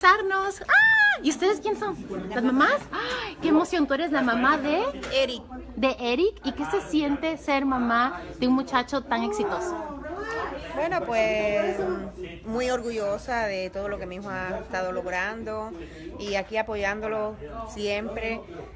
¡Ah! ¿Y ustedes quién son? ¿Las mamás? ¡Ay, qué emoción! Tú eres la mamá de Eric. ¿De Eric? ¿Y qué se siente ser mamá de un muchacho tan exitoso? Bueno, pues muy orgullosa de todo lo que mi hijo ha estado logrando y aquí apoyándolo siempre.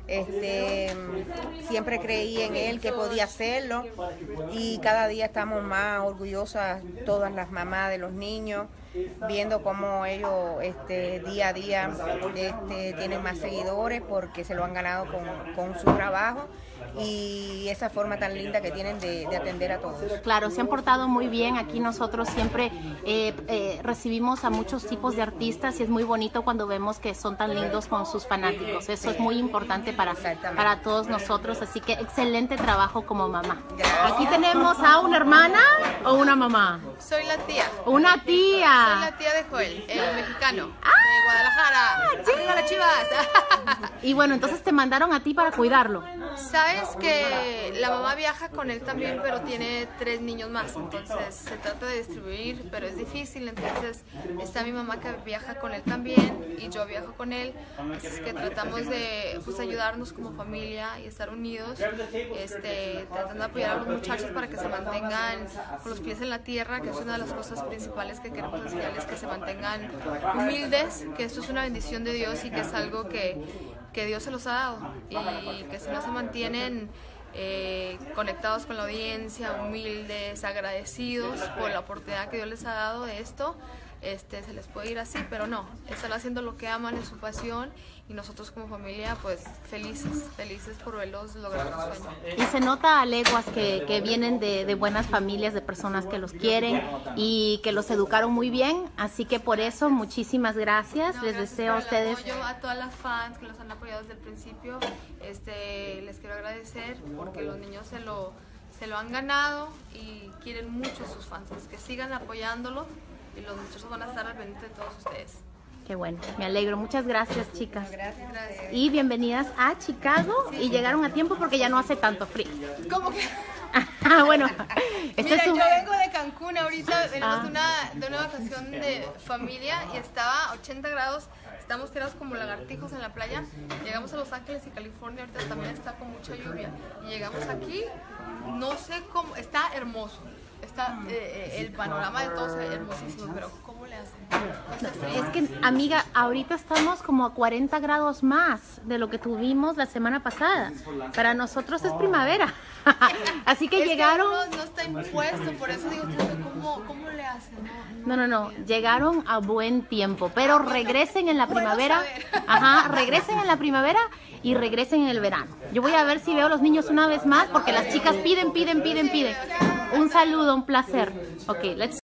Siempre creí en él que podía hacerlo y cada día estamos más orgullosas todas las mamás de los niños, viendo cómo ellos día a día tienen más seguidores porque se lo han ganado con su trabajo y esa forma tan linda que tienen de atender a todos. Claro, se han portado muy bien. Aquí nosotros siempre recibimos a muchos tipos de artistas y es muy bonito cuando vemos que son tan lindos con sus fanáticos. Eso es muy importante para todos nosotros, así que excelente trabajo como mamá. Gracias. Aquí tenemos a una hermana o una mamá. Soy la tía. Una tía. Soy la tía de Joel, el mexicano, de Guadalajara. ¡Arriba las Chivas! Y bueno, entonces te mandaron a ti para cuidarlo. Sabes que la mamá viaja con él también, pero tiene 3 niños más, entonces se trata de distribuir, pero es difícil, entonces está mi mamá que viaja con él también y yo viajo con él, así es que tratamos de ayudarnos como familia y estar unidos, tratando de apoyar a los muchachos para que se mantengan con los pies en la tierra, que es una de las cosas principales que queremos enseñarles, que se mantengan humildes, que esto es una bendición de Dios y que es algo que Dios se los ha dado y que si no se mantienen conectados con la audiencia, humildes, agradecidos por la oportunidad que Dios les ha dado de esto, se les puede ir así, pero no, están haciendo lo que aman, es su pasión y nosotros como familia pues felices por verlos lograr su sueño. Y se nota a leguas que vienen de buenas familias, de personas que los quieren y que los educaron muy bien, así que por eso muchísimas gracias. Les deseo a ustedes a todas las fans que los han apoyado desde el principio, les quiero agradecer porque los niños se lo han ganado y quieren mucho a sus fans, que sigan apoyándolo y los muchachos van a estar al pendiente de todos ustedes. Qué bueno, me alegro. Muchas gracias, chicas. Gracias. Y bienvenidas a Chicago. Y llegaron a tiempo porque ya no hace tanto frío. ¿Cómo que? Bueno, Mira, yo vengo de Cancún ahorita, venimos de una vacación de familia y estaba a 80 grados. Estamos tirados como lagartijos en la playa. Llegamos a Los Ángeles y California, ahorita también está con mucha lluvia. Y llegamos aquí, no sé cómo, está hermoso. Está el panorama de todo es hermosísimo, pero ¿cómo le hacen? Es que, amiga, ahorita estamos como a 40 grados más de lo que tuvimos la semana pasada. Para nosotros es primavera. Así que llegaron... No está impuesto, por eso digo, ¿cómo le hacen? No, llegaron a buen tiempo, pero regresen en la primavera. Ajá, regresen en la primavera y regresen en el verano. Yo voy a ver si veo a los niños una vez más, porque las chicas piden. Un saludo, un placer. Ok, let's